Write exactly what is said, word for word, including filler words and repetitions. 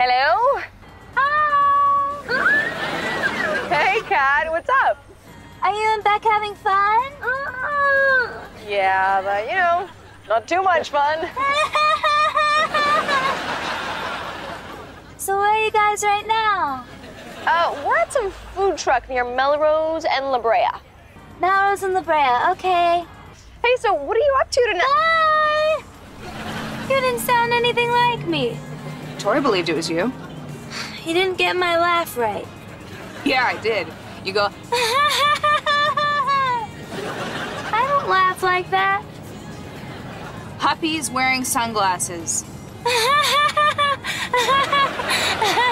Hello? Hey, Kat, what's up? Are you and Beck having fun? Yeah, but, you know, not too much fun. So where are you guys right now? Uh, we're at some food truck near Melrose and La Brea. Melrose and La Brea, okay. Hey, so what are you up to tonight? Hi! You didn't sound anything like me. Tori believed it was you. You didn't get my laugh right. Yeah, I did. You go, I don't laugh like that. Huppy's wearing sunglasses.